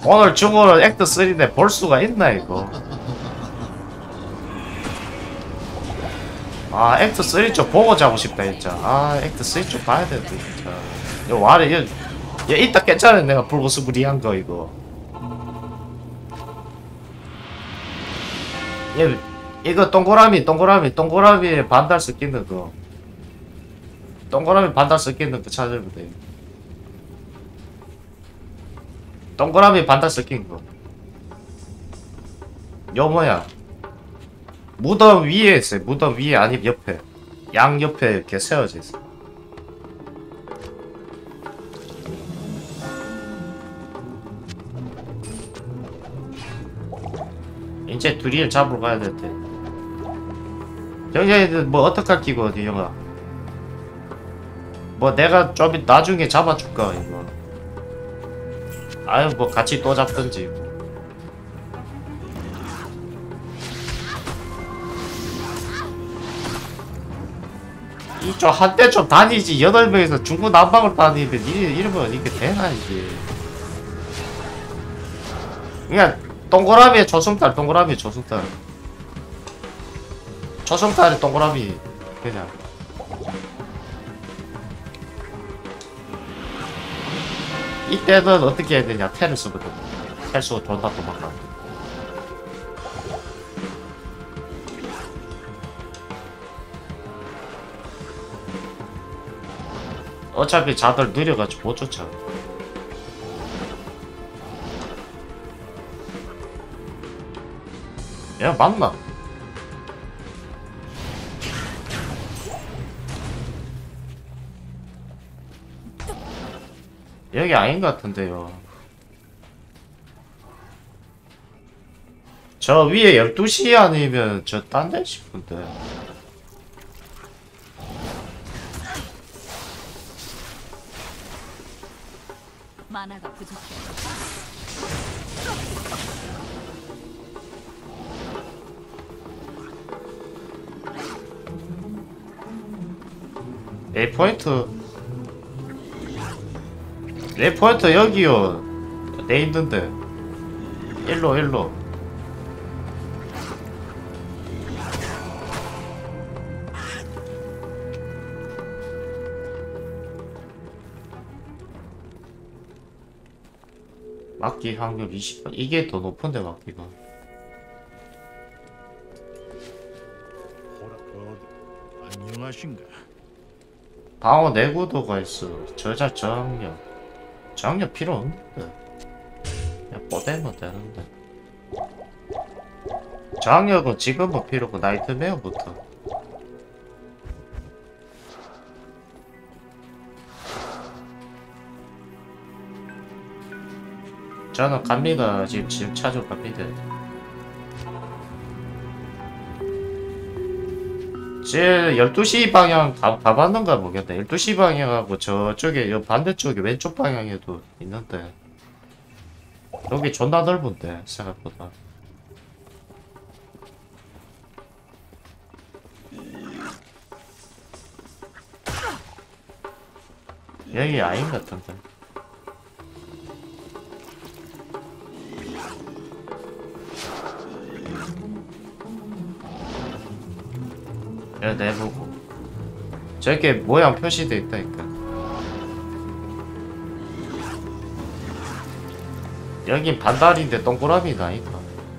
오늘 중고는 액트 3인데 볼 수가 있나 이거? 아 액트 3 좀 보고 자고 싶다 진짜. 아 액트 3 좀 봐야 되는데 진짜. 이거 와래 얘 이따 깼잖아 내가 불고스부리한 거 이거. 얘 이거 동그라미 반달 섞이는 거. 동그라미 반달 섞이는 거 찾으면 돼. 동그라미 반달 섞인 거. 요 뭐야? 무덤 위에 있어요. 무덤 위에 아니면 옆에. 양 옆에 이렇게 세워져 있어. 이제 둘이를 잡으러 가야 될 때. 여기 뭐 어떡할 끼고 어디 영아? 뭐 내가 좀 나중에 잡아줄까 이거. 아유 뭐 같이 또 잡든지. 이쪽 한때 좀 다니지. 8명에서 중구난방을 다니는데 이러면 이게 되나 이게. 그냥 동그라미에 조승달 동그라미 조승달 조승달에 동그라미 그냥. 이때는 어떻게 해야 되냐. 텔을 쓰거든. 텔 쓰고 존나 도망가. 어차피 자들 느려가지고 못 쫓아. 야 맞나? 여기 아닌 것 같은데요. 저 위에 12시 아니면 저 딴 데 싶은데. 만화가 부족해. 내 포인트 여기요. 내 있는데. 일로. 막기 확률 20%. 이게 더 높은데 막기가. 안녕하신가? 방어 내구도가 있어. 저자 저항력 필요 없는데. 그냥 뽀대면 되는데. 저항력은 지금은 필요 없고 나이트메어부터. 저는 갑니다. 지금 찾으러 갑니다. 제 12시 방향 가봤는가 모르겠다. 12시 방향하고 저쪽에 요 반대쪽에 왼쪽 방향에도 있는데 여기 존나 넓은데 생각보다. 여기 아닌 것 같은데. 여기 내보고 저렇게 모양 표시돼 있다니까. 여긴 반달인데 동그라미가 아니까.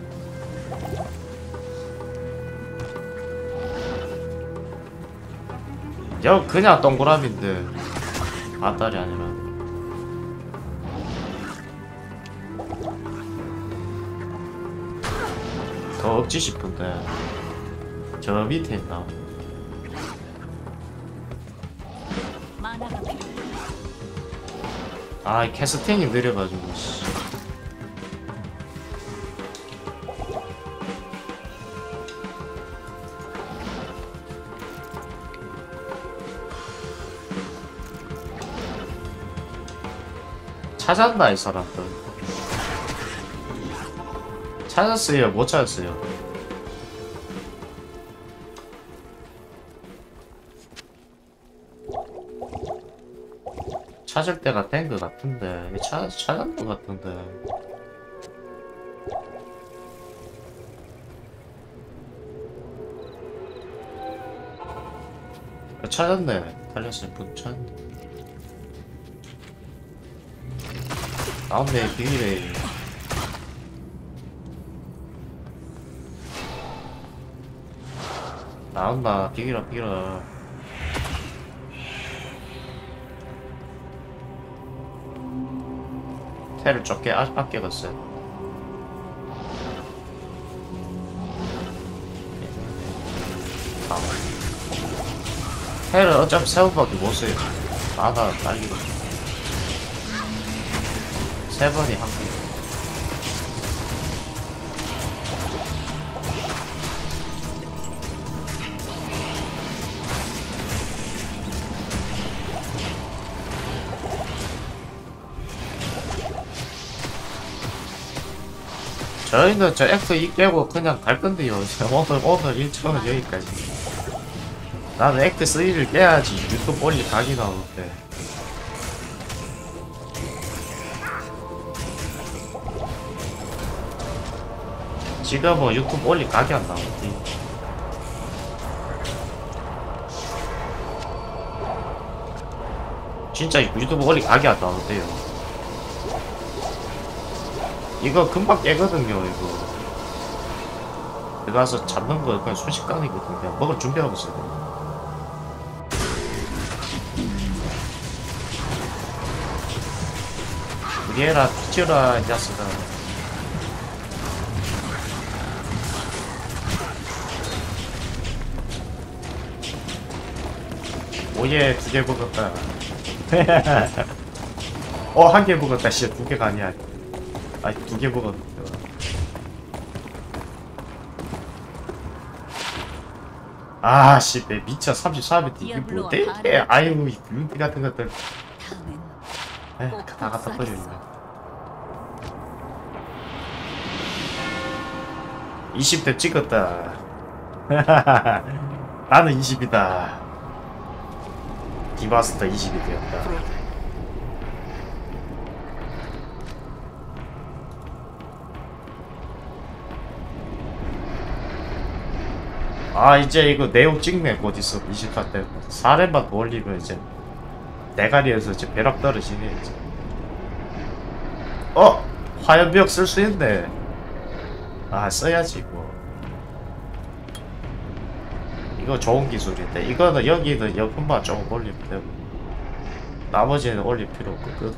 여기 그냥 동그라미인데 반달이 아니라. 더 없지 싶은데 저 밑에 있나? 만화가 필요해. 아 캐스팅이 느려가지고 씨. 찾았나 이 사람들. 찾았어요 못 찾았어요. 찾을 때가 된 것 같은데 찾은 것 같은데. 찾았네. 달렸을 뿐 찾았네. 나온네 비밀에. 나온다. 비기라 비기라. 테를 적게 아껴갔어요. 테를 어차피 세번밖에 못 써요. 나다 날리고. 세 번이 한 번. 저희는 저 액터 2 깨고 그냥 갈 건데요. 오늘 일정은 여기까지. 나는 액트 3를 깨야지 유튜브 올릴 각이 나오는데. 지금은 유튜브 올릴 각이 안 나오지. 진짜 유튜브 올릴 각이 안 나오는데요. 이거 금방 깨거든요. 이거 들어가서 잡는 거 그냥 순식간이거든요. 그냥 먹을 준비하고 있어요. 얘라 피쳐라 이 자식아. 오예 2개 먹었다. 어 1개 먹었다. 씨 2개가 아니야. 아니 2개 먹었는데. 아씨 내 미쳐 34비트 이게 뭐 떼게. 아유 이 뷰티 같은 것들. 다음엔 에이 꼭 다 갖다 버리네. 복수하겠어. 20대 찍었다. 나는 20이다. 디마스터 20이 되었다. 아 이제 이거 네오 찍네. 곧 있어 20화 때 4렘만 더 올리면 이제 대가리에서 이제 벼락 떨어지네 이제. 화염벽 쓸 수 있네. 아 써야지 이거 좋은 기술인데. 이거는 여기는 여분만 조금 올리면 되고 나머지는 올릴 필요 없거든.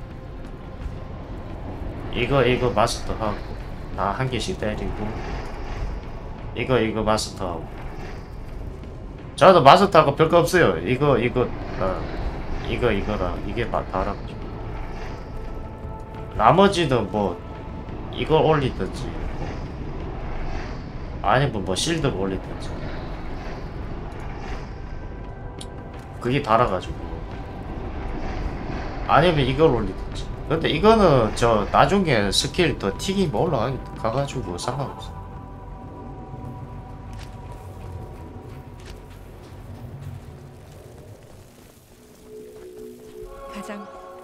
이거 마스터하고 다 한 개씩 때리고 이거 마스터하고. 저도 마스터하고 별거 없어요. 이거랑 이게 다랑. 나머지는 뭐 이걸 올리든지 아니면 뭐 실드를 올리든지 그게 달아가지고 아니면 이걸 올리든지. 근데 이거는 저 나중에 스킬 더 튀김 올라가가지고 상관없어. 가장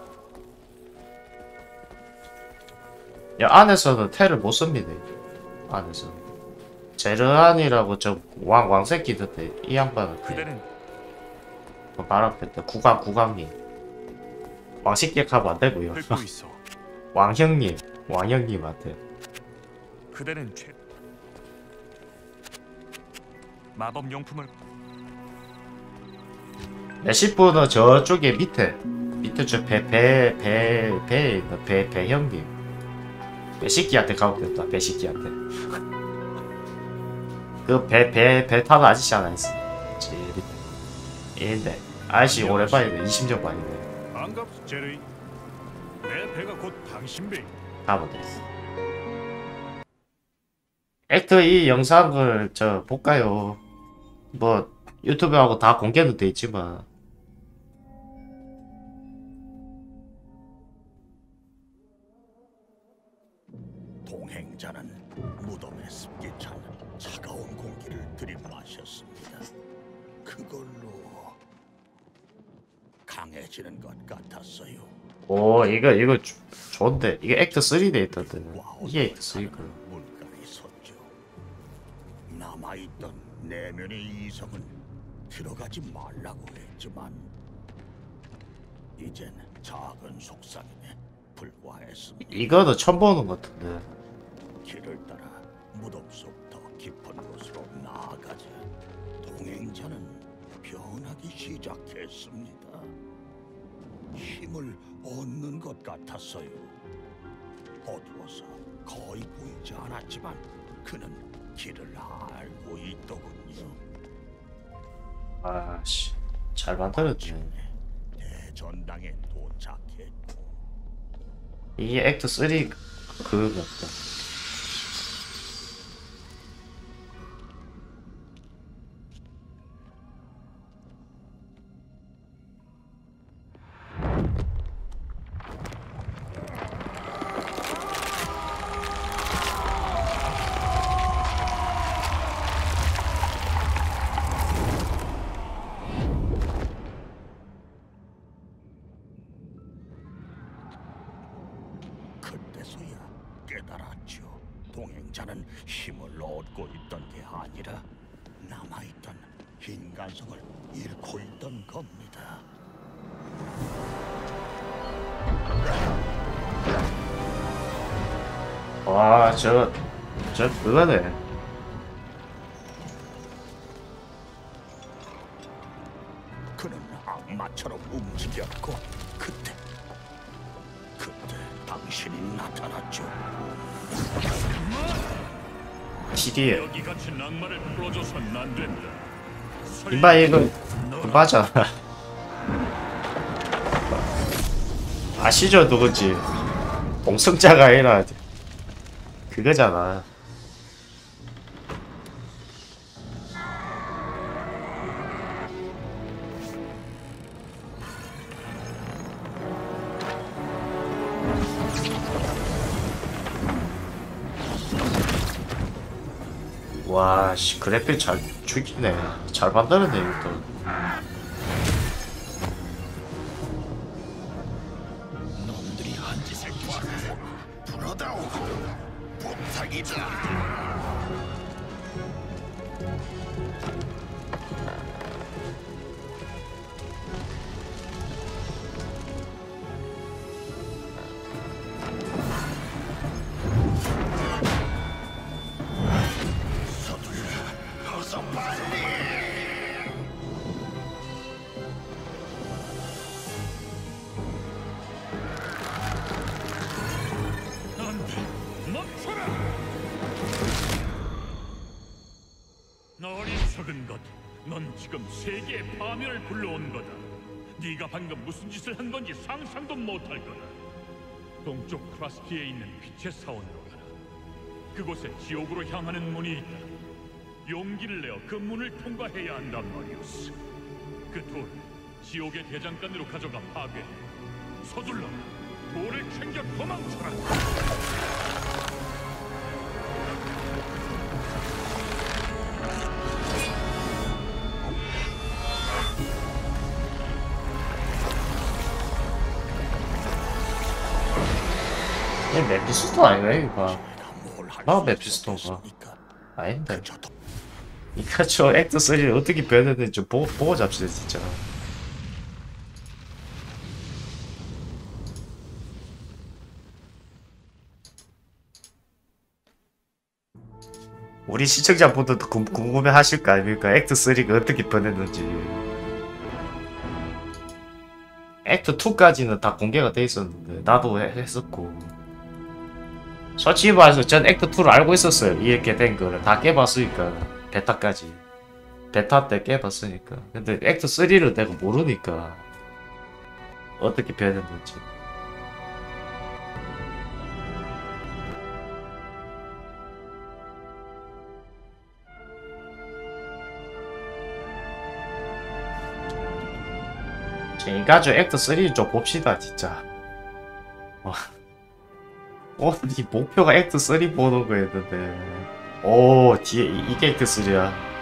야 안에서는 텔을 못 씁니다. 안에서 제르안이라고 저 왕새끼 던데 이 양반은 그대는 말 앞에 구강님 왕식객 하면 안 되고요. 듣고 있어. 왕형님한테 그대는 마법 용품을 레시프는 저쪽에 밑에 저 배에 있는 배형님 배식기한테 가면 됐다. 배식기한테 그 배 타는 아저씨 하나 있어. 얘인데 아저씨 오랜만이네. 20년 만이네. 반갑소 제르이. 내 배가 곧 당신 배. 가면 돼. 액터 이 영상을 저 볼까요? 뭐 유튜브하고 다 공개는 돼 있지만 동행자는 무덤에 습기 찬 차가운 공기를 들이마셨습니다. 그걸로 강해지는 것 같았어요. 오 이거 좋은데 이게 액터 3돼 있던데. 이게 액터 3고 물가에 섰죠. 남아있던 내면의 이성은 들어가지 말라고 했지만 이젠 작은 속삭임에 불과했습니다. 이거도 처음 보는 것 같은데. 길을 따라 무덤 속 더 깊은 곳으로 나아가자 동행자는 변하기 시작했습니다. 힘을 얻는 것 같았어요. 어두워서 거의 보이지 않았지만 그는 길을 알고 있더군요. 아씨, 잘 만들었네. 대전당에 도착했고 이게 액트 3 그거 같다. 그때서야 깨달았죠. 동행자는 힘을 얻고 있던 게 아니라 남아있던 인간성을 잃고 있던 겁니다. 와, 저 그거네. 그는 악마처럼 움직였고 그때 당신이 나타났죠. TD에 여기 같은 악마를 풀어줘선 안 된다. 이봐 이거 맞아. 아시죠 누군지? 공승자가 아니라 그거잖아. 와, 씨, 그래픽 잘 죽이네. 잘 만들었네, 이것도. 놈들이 한 짓을 봐라. 불어다오. 부탁이다. 서둘러. 어서 빨리. 안돼, 멈춰라! 어리석은 것, 넌 지금 세계의 파멸을 불러온 거다. 네가 방금 무슨 짓을 한 건지 상상도 못할 거다. 동쪽 크라스티에 있는 빛의 사원으로 가라. 그곳에 지옥으로 향하는 문이 있다. 용기를 내어 그 문을 통과해야 한단 말이오스. 그 돌을 지옥의 대장간으로 가져가 파괴해. 서둘러 돌을 챙겨 도망쳐라. 얘 메피스토 아니야, 이거. 나 메피스토인가? 아닌데. 이까 저 액트 3를 어떻게 변했는지 좀 보고 잡시다, 진짜. 우리 시청자분들도 궁금해 하실 거 아닙니까? 액트 3가 어떻게 변했는지. 액트 2까지는 다 공개가 돼 있었는데, 나도 했었고. 솔직히 말해서 전 액트 2를 알고 있었어요. 이렇게 된 거를 다 깨봤으니까. 베타까지. 베타 때 깨봤으니까. 근데 액트 3를 내가 모르니까 어떻게 변했는지. 이가죠 액트 3 좀 봅시다 진짜. 오늘 이 목표가 액트 3 보는 거였는데 오 뒤에 이게 액트 3야.